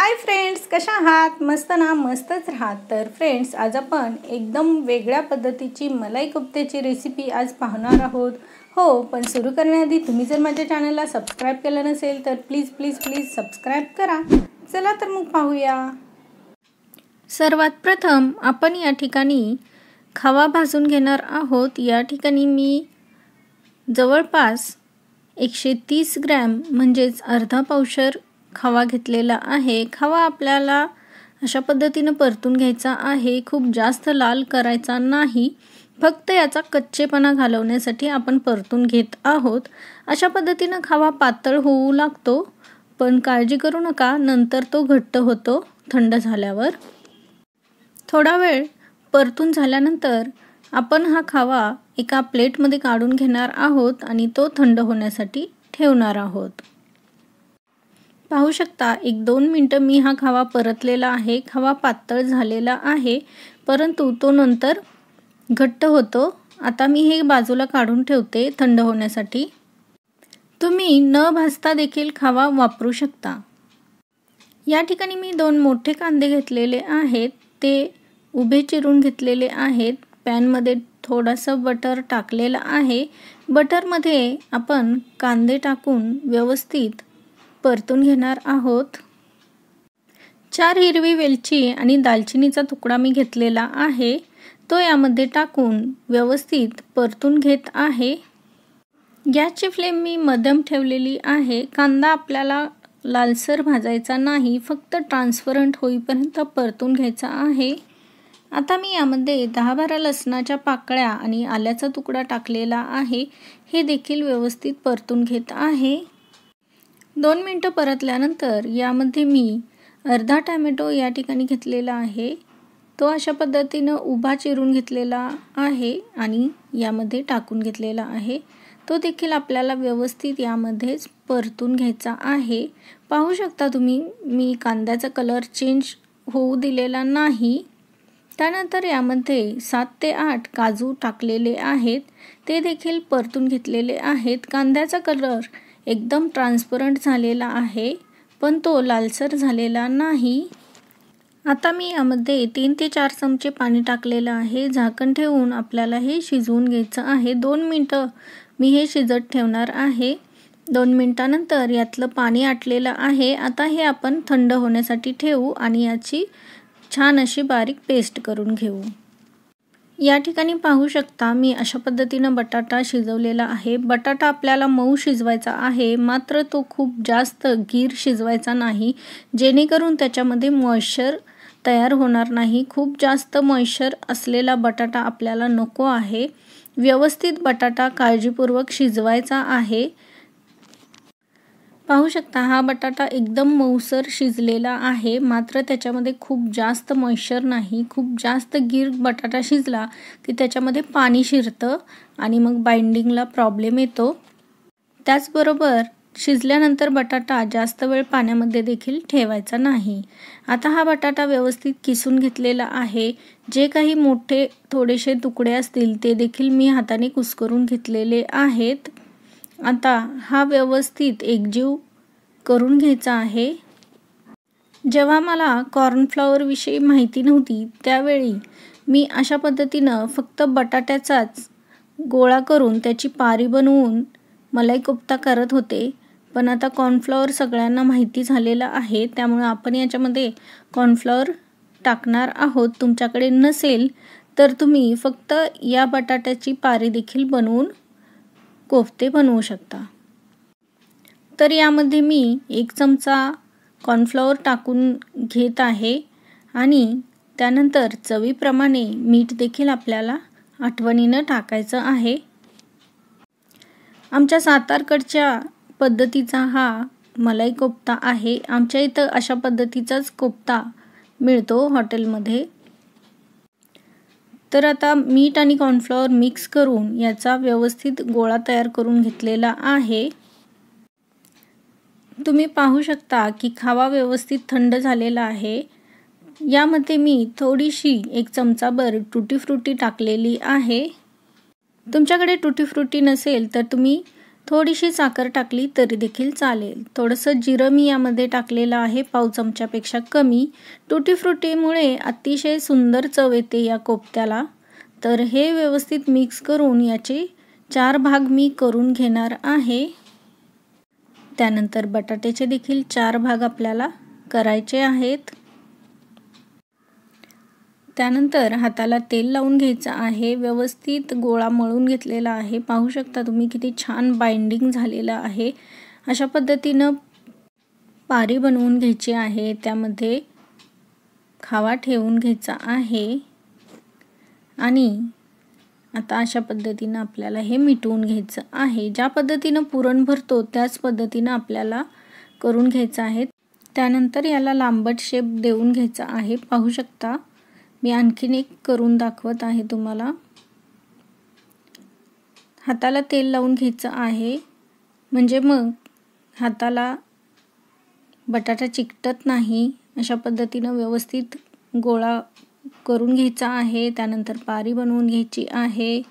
Hi friends, कशा आहात? मस्त ना? मस्तच राहा। तर फ्रेंड्स, आज आपण एकदम वेगळ्या पद्धतीची मलाई कोफ्त्याची रेसिपी आज पाहणार आहोत। हो, पण सुरू करण्याआधी तुम्ही जर माझ्या चॅनलला सबस्क्राईब केलं नसेल तर प्लीज प्लीज प्लीज सबस्क्राईब करा। चला तर मग पाहूया। सर्वात प्रथम आपण या ठिकाणी खवा भाजून घेणार आहोत। या ठिकाणी मी जवळपास 130 ग्रॅम म्हणजेच अर्धा पावशर खवा घेतलेला आहे। खवा आपल्याला अशा पद्धतीने परतून घ्यायचा आहे। खूप जास्त लाल करायचा नाही, फक्त याचा कच्चेपणा घालवण्यासाठी आपण परतून घेत आहोत। अशा पद्धतीने खवा पातळ होऊ लागतो, पण काळजी करू नका, नंतर तो घट्ट होतो थंड झाल्यावर। थोडा वेळ परतून झाल्यानंतर आपण हा खवा एका प्लेटमध्ये काढून घेणार आहोत आणि तो थंड होण्यासाठी ठेवणार आहोत। पाहू शकता 1-2 मिनिटं मी हा खवा परतलेला आहे। खवा पातळ झालेला आहे, परंतु तो नंतर घट्ट होतो। आता मी हे बाजूला काढून ठेवते थंड होण्यासाठी। तुम्ही न भाजता देखील खवा वापरू शकता। या ठिकाणी मी 2 मोठे कांदे घेतलेले आहेत, ते उभे चिरून घेतलेले आहेत। पॅनमध्ये थोडंसं बटर टाकलेलं आहे। बटरमध्ये आपण कांदे टाकून व्यवस्थित परतून घेणार आहोत। 4 हिरवी वेलची आणि दालचिनीचा तुकडा मी घेतलेला आहे, तो यामध्ये टाकून व्यवस्थित परतून घेत आहे। गॅसची फ्लेम मी मध्यम ठेवलेली आहे। कांदा आपल्याला लालसर भाजायचा नाही, फक्त ट्रान्सपरंट होईपर्यंत परतून घ्यायचा आहे। आता मी यामध्ये 10-12 लसणाच्या पाकळ्या आणि आल्याचा तुकडा टाकलेला आहे, हे देखील व्यवस्थित परतून घेत आहे। 2 मिनिटं परतल्यानंतर यामध्ये मी अर्धा टोमॅटो या ठिकाणी घेतलेला आहे, तो अशा पद्धतीने उभा चिरून घेतलेला आहे आणि यामध्ये टाकून घेतलेला आहे। तो देखील आपल्याला व्यवस्थित यामध्येच परतून घ्यायचा आहे। पाहू शकता तुम्ही, मी कांद्याचा कलर चेंज होऊ दिलेला नाही। त्यानंतर यामध्ये 7 ते 8 काजू टाकलेले आहेत, ते देखील परतून घेतलेले आहेत। कांद्याचा कलर एकदम ट्रान्सपरंट झालेला आहे, पण तो लालसर झालेला नाही। आता मी यामध्ये 3 ते 4 चमचे पाणी टाकलेलं आहे। झाकण ठेवून आपल्याला हे शिजवून घ्यायचं आहे। 2 मिनिटं मी हे शिजत ठेवणार आहे। 2 मिनिटानंतर यातलं पाणी आटलेलं आहे। आता हे आपण थंड होण्यासाठी ठेवू आणि याची छान अशी बारीक पेस्ट करून घेऊ। या ठिकाणी पाहू शकता मी अशा पद्धतीने बटाटा शिजवलेला आहे। बटाटा आपल्याला मऊ शिजवायचा आहे, मात्र तो खूप जास्त गीर शिजवायचा नाही, जेणेकरून त्याच्यामध्ये मॉइश्चर तयार होणार नाही। खूप जास्त मॉइश्चर असलेला बटाटा आपल्याला नको आहे। व्यवस्थित बटाटा काळजीपूर्वक शिजवायचा आहे। पाहू शकता हा बटाटा एकदम मऊसर शिजलेला आहे, मात्र त्याच्यामध्ये खूप जास्त मॉइश्चर नाही। खूप जास्त गीर बटाटा शिजला की त्याच्यामध्ये पाणी शिरतं आणि मग बाइंडिंगला प्रॉब्लेम येतो। त्याचबरोबर शिजल्यानंतर बटाटा जास्त वेळ पाण्यामध्ये देखील ठेवायचा नाही। आता हा बटाटा व्यवस्थित किसून घेतलेला आहे। जे काही मोठे थोडेसे तुकडे असतील ते देखील मी हाताने कुस्करून घेतलेले आहेत। आता हा व्यवस्थित एकजीव करून घ्यायचा आहे। जेव्हा मला कॉर्नफ्लॉवर विषयी माहिती नव्हती, त्यावेळी मी अशा पद्धतीनं फक्त बटाट्याचाच गोळा करून त्याची पारी बनवून मलाई कोफ्ता करत होते, पण आता कॉर्नफ्लॉवर सगळ्यांना माहिती झालेला आहे, त्यामुळे आपण याच्यामध्ये कॉर्नफ्लॉवर टाकणार आहोत। तुमच्याकडे नसेल तर तुम्ही फक्त या बटाट्याची पारी देखील बनवून कोफ्ते बनवू शकता। तर यामध्ये मी 1 चमचा कॉर्नफ्लॉवर टाकून घेत आहे आणि त्यानंतर चवीप्रमाणे मीठ देखील आपल्याला आठवणीनं टाकायचं आहे। आमच्या सातारकडच्या पद्धतीचा हा मलाई कोफ्ता आहे। आमच्या इथं अशा पद्धतीचाच कोफ्ता मिळतो हॉटेलमध्ये। तर आता मीठ आणि कॉर्नफ्लॉवर मिक्स करून याचा व्यवस्थित गोळा तयार करून घेतलेला आहे। तुम्ही पाहू शकता की खवा व्यवस्थित थंड झालेला आहे। यामध्ये मी थोडीशी 1 चमचाभर टुटी फ्रुटी टाकलेली आहे। तुमच्याकडे टुटी फ्रुटी नसेल तर तुम्ही थोडीशी साखर टाकली तरी देखील चालेल। थोडंसं जिरं मी यामध्ये टाकलेलं आहे, पाव चमच्यापेक्षा कमी। टुटी फ्रुटीमुळे अतिशय सुंदर चव येते या कोफ्त्याला। तर हे व्यवस्थित मिक्स करून याचे 4 भाग मी करून घेणार आहे। त्यानंतर बटाट्याचे देखील 4 भाग आपल्याला करायचे आहेत। त्यानंतर हाताला तेल लावून घ्यायचं आहे। व्यवस्थित गोळा मळून घेतलेला आहे। पाहू शकता तुम्ही किती छान बाइंडिंग झालेलं आहे। अशा पद्धतीनं पारी बनवून घ्यायची आहे। त्यामध्ये खावा ठेवून घ्यायचा आहे आणि आता अशा पद्धतीनं आपल्याला हे मिटवून घ्यायचं आहे। ज्या पद्धतीनं पुरण भरतो त्याच पद्धतीनं आपल्याला करून घ्यायचं आहे। त्यानंतर याला लांबट शेप देऊन घ्यायचा आहे। पाहू शकता मी आणखीन एक करून दाखवत आहे तुम्हाला। हाताला तेल लावून घ्यायचं आहे, म्हणजे मग हाताला बटाटा चिकटत नाही। अशा पद्धतीनं व्यवस्थित गोळा करून घ्यायचा आहे। त्यानंतर पारी बनवून घ्यायची आहे।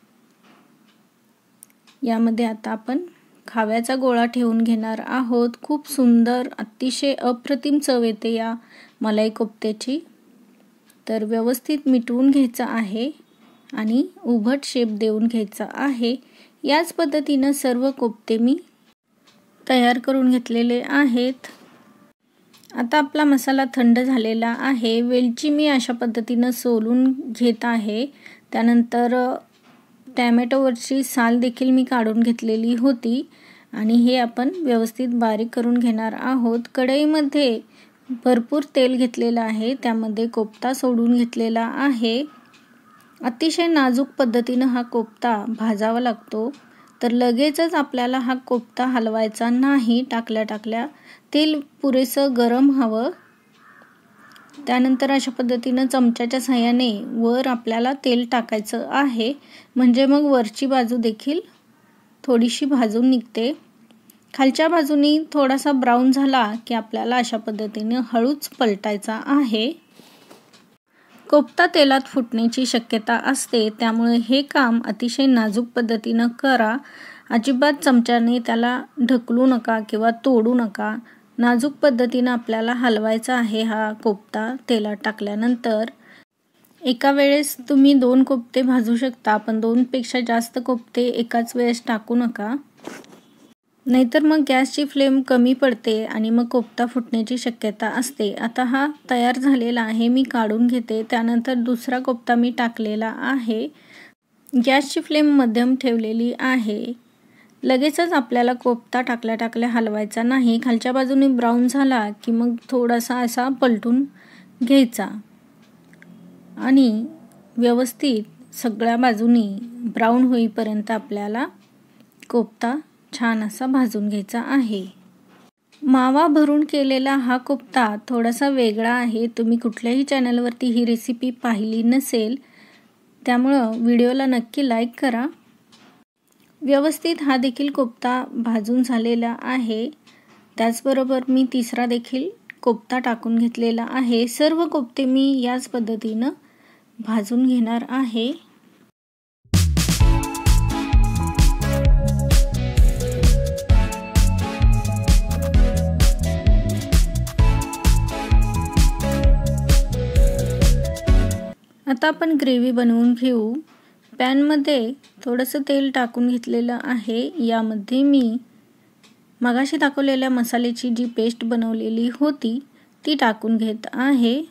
यामध्ये आता आपण खाव्याचा गोळा ठेवून घेणार आहोत। खूप सुंदर अतिशय अप्रतिम चव येते या मलाई कोफ्त्याची। तर व्यवस्थित मिटवून घ्यायचं आहे आणि उभट शेप देऊन घ्यायचा आहे। याच पद्धतीनं सर्व कोफ्ते मी तयार करून घेतलेले आहेत। आता आपला मसाला थंड झालेला आहे। वेलची मी अशा पद्धतीनं सोलून घेत आहे। त्यानंतर टॅमॅटोवरची साल देखील मी काढून घेतलेली होती आणि हे आपण व्यवस्थित बारीक करून घेणार आहोत। कढईमध्ये भरपूर तेल घेतलेलं आहे, त्यामध्ये कोफ्ता सोडून घेतलेला आहे। अतिशय नाजूक पद्धतीनं हा कोफ्ता भाजावा लागतो। तर लगेचच आपल्याला हा कोफ्ता हलवायचा नाही, टाकल्या तेल पुरेसं गरम हवं। त्यानंतर अशा पद्धतीनं चमच्याच्या साहाय्याने वर आपल्याला तेल टाकायचं आहे, म्हणजे मग वरची बाजू देखील थोडीशी भाजून निघते। खालच्या बाजूनी थोडासा ब्राऊन झाला की आपल्याला अशा पद्धतीने हळूच पलटायचा आहे। कोफ्ता तेलात फुटण्याची शक्यता असते, त्यामुळे हे काम अतिशय नाजूक पद्धतीनं करा। अजिबात चमच्याने त्याला ढकलू नका किंवा तोडू नका। नाजूक पद्धतीनं आपल्याला हलवायचा आहे हा कोफ्ता तेलात टाकल्यानंतर। एका वेळेस तुम्ही 2 कोफ्ते भाजू शकता, पण 2 पेक्षा जास्त कोफ्ते एकाच वेळेस टाकू नका, नाहीतर मग गॅसची फ्लेम कमी पडते आणि मग कोफ्ता फुटण्याची शक्यता असते। आता हा तयार झालेला आहे, मी काढून घेते। त्यानंतर दुसरा कोफ्ता मी टाकलेला आहे। गॅसची फ्लेम मध्यम ठेवलेली आहे। लगेचच आपल्याला कोफ्ता टाकल्या हलवायचा नाही। खालच्या बाजूने ब्राऊन झाला की मग थोडासा असा पलटून घ्यायचा आणि व्यवस्थित सगळ्या बाजूनी ब्राऊन होईपर्यंत आपल्याला कोफ्ता छान असा भाजून घ्यायचा आहे। मावा भरून केलेला हा कोफ्ता थोडासा वेगळा आहे। तुम्ही कुठल्याही चॅनलवरती ही रेसिपी पाहिली नसेल, त्यामुळं व्हिडिओला नक्की लाईक करा। व्यवस्थित हा देखील कोफ्ता भाजून झालेला आहे। त्याचबरोबर मी तिसरा देखील कोफ्ता टाकून घेतलेला आहे। सर्व कोफ्ते मी याच पद्धतीनं भाजून घेणार आहे। आता आपण ग्रेव्ही बनवून घेऊ। पॅनमध्ये थोडंसं तेल टाकून घेतलेलं आहे। यामध्ये मी मगाशी दाखवलेल्या मसाल्याची जी पेस्ट बनवलेली होती ती टाकून घेत आहे।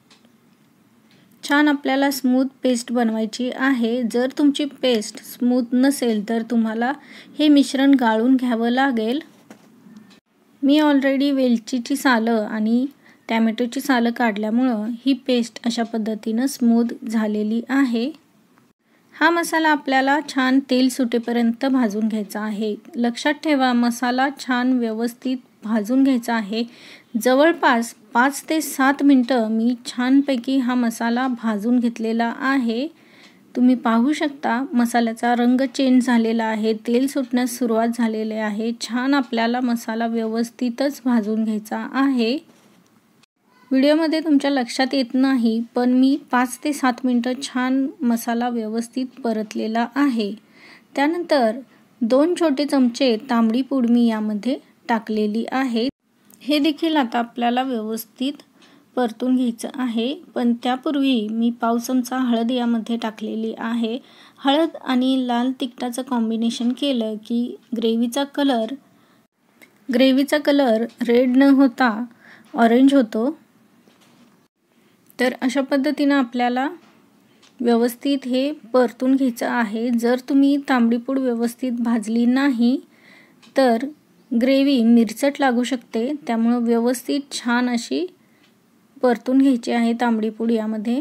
छान आपल्याला स्मूथ पेस्ट बनवायची आहे। जर तुमची पेस्ट स्मूथ नसेल तर तुम्हाला हे मिश्रण गाळून घ्यावं लागेल। मी ऑलरेडी वेलचीची सालं आणि टॅमॅटोची सालं काढल्यामुळं ही पेस्ट अशा पद्धतीनं स्मूथ झालेली आहे। हा मसाला आपल्याला छान तेल सुटेपर्यंत भाजून घ्यायचा आहे। लक्षात ठेवा, मसाला छान व्यवस्थित भाजून घ्यायचा आहे। जवळपास 5 ते 7 मिनिटं मी छानपैकी हा मसाला भाजून घेतलेला आहे। तुम्ही पाहू शकता मसाल्याचा रंग चेंज झालेला आहे, तेल सुटण्यास सुरुवात झालेली आहे। छान आपल्याला मसाला व्यवस्थितच भाजून घ्यायचा आहे। व्हिडिओमध्ये तुमच्या लक्षात येत नाही, पण मी 5 ते 7 मिनिटं छान मसाला व्यवस्थित परतलेला आहे। त्यानंतर 2 छोटे चमचे तांबडी पूड मी यामध्ये टाकलेली आहे। हे देखील आता आपल्याला व्यवस्थित परतून घ्यायचं आहे, पण त्यापूर्वी मी पाव चमचा हळद यामध्ये टाकलेली आहे। हळद आणि लाल तिखटाचं कॉम्बिनेशन केलं की ग्रेव्हीचा कलर रेड न होता ऑरेंज होतो। तर अशा पद्धतीने आपल्याला व्यवस्थित हे परतून घ्यायचं आहे। जर तुम्ही तांबडी पूड व्यवस्थित भाजली नाही तर ग्रेव्ही मिरचट लागू शकते, त्यामुळे व्यवस्थित छान अशी परतून घ्यायची आहे तांबडी पूड यामध्ये।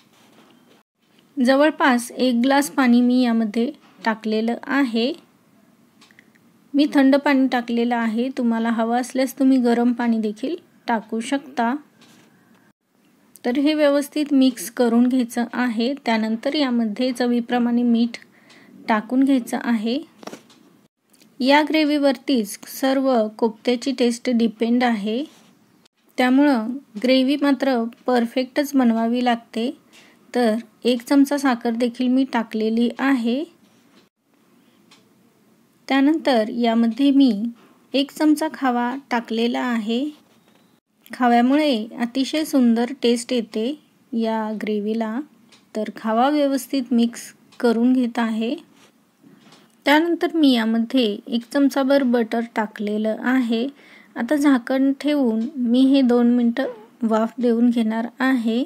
जवळपास 1 ग्लास पाणी मी यामध्ये टाकलेलं आहे। मी थंड पाणी टाकलेलं आहे, तुम्हाला हवं असल्यास तुम्ही गरम पाणी देखील टाकू शकता। तर हे व्यवस्थित मिक्स करून घ्यायचं आहे। त्यानंतर यामध्ये चवीप्रमाणे मीठ टाकून घ्यायचं आहे। या ग्रेव्हीवरतीच सर्व कोफ्त्याची टेस्ट डिपेंड आहे, त्यामुळं ग्रेव्ही मात्र परफेक्टच बनवावी लागते। तर 1 चमचा साखर देखील मी टाकलेली आहे। त्यानंतर यामध्ये मी 1 चमचा खावा टाकलेला आहे। खाव्यामुळे अतिशय सुंदर टेस्ट येते या ग्रेव्हीला। तर खावा व्यवस्थित मिक्स करून घेत आहे। त्यानंतर मी यामध्ये 1 चमचाभर बटर टाकलेलं आहे। आता झाकण ठेवून मी हे 2 मिनिटं वाफ देऊन घेणार आहे।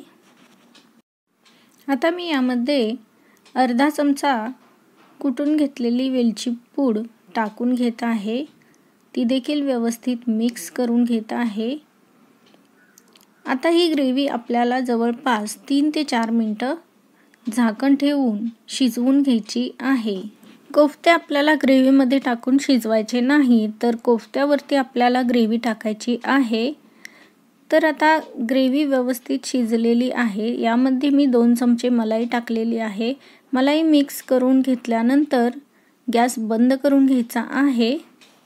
आता मी यामध्ये अर्धा चमचा कुटून घेतलेली वेलची पूड टाकून घेत आहे। ती देखील व्यवस्थित मिक्स करून घेत आहे। आता ही ग्रेव्ही आपल्याला जवळपास 3 ते 4 मिनिटं झाकण ठेवून शिजवून घ्यायची आहे। कोफ्ते आपल्याला ग्रेव्हीमध्ये टाकून शिजवायचे नाही, तर कोफ्त्यावरती आपल्याला ग्रेव्ही टाकायची आहे। तर आता ग्रेव्ही व्यवस्थित शिजलेली आहे। यामध्ये मी 2 चमचे मलाई टाकलेली आहे। मलाई मिक्स करून घेतल्यानंतर गॅस बंद करून घ्यायचा आहे।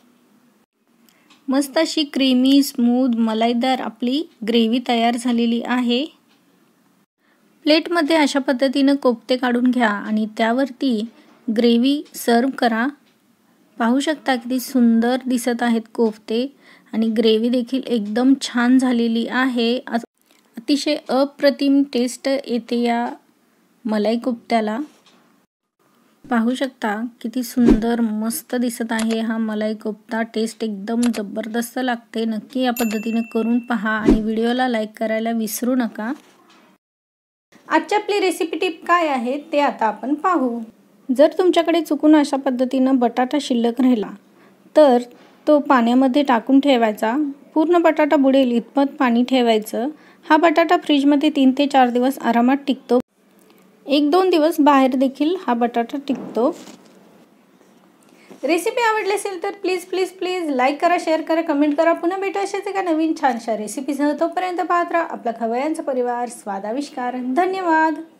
मस्त अशी क्रीमी स्मूथ मलाईदार आपली ग्रेव्ही तयार झालेली आहे। प्लेटमध्ये अशा पद्धतीने कोफ्ते काढून घ्या आणि त्यावरती ग्रेव्ही सर्व करा। पाहू शकता किती सुंदर दिसत आहेत कोफ्ते आणि ग्रेव्ही देखील एकदम छान झालेली आहे। अतिशय अप्रतिम टेस्ट येते या मलाई कोफ्त्याला। पाहू शकता किती सुंदर मस्त दिसत आहे हा मलाई कोफ्ता। टेस्ट एकदम जबरदस्त लागते। नक्की या पद्धतीने करून पहा आणि व्हिडिओला लाईक करायला विसरू नका। आजची आपली रेसिपी टिप काय आहे ते आता आपण पाहू। जर तुमच्याकडे चुकून अशा पद्धतीनं बटाटा शिल्लक राहिला तर तो पाण्यामध्ये टाकून ठेवायचा। पूर्ण बटाटा बुडेल इतपत पाणी ठेवायचं। हा बटाटा फ्रीजमध्ये 3 ते 4 दिवस आरामात टिकतो। 1-2 दिवस बाहेर देखील हा बटाटा टिकतो। रेसिपी आवडली असेल तर प्लीज लाईक करा, शेअर करा, कमेंट करा। पुन्हा भेटू अशाच एका नवीन छानशा रेसिपीसह। तोपर्यंत पाहत राहा आपला खवय्यांचा परिवार स्वाद आविष्कार। धन्यवाद।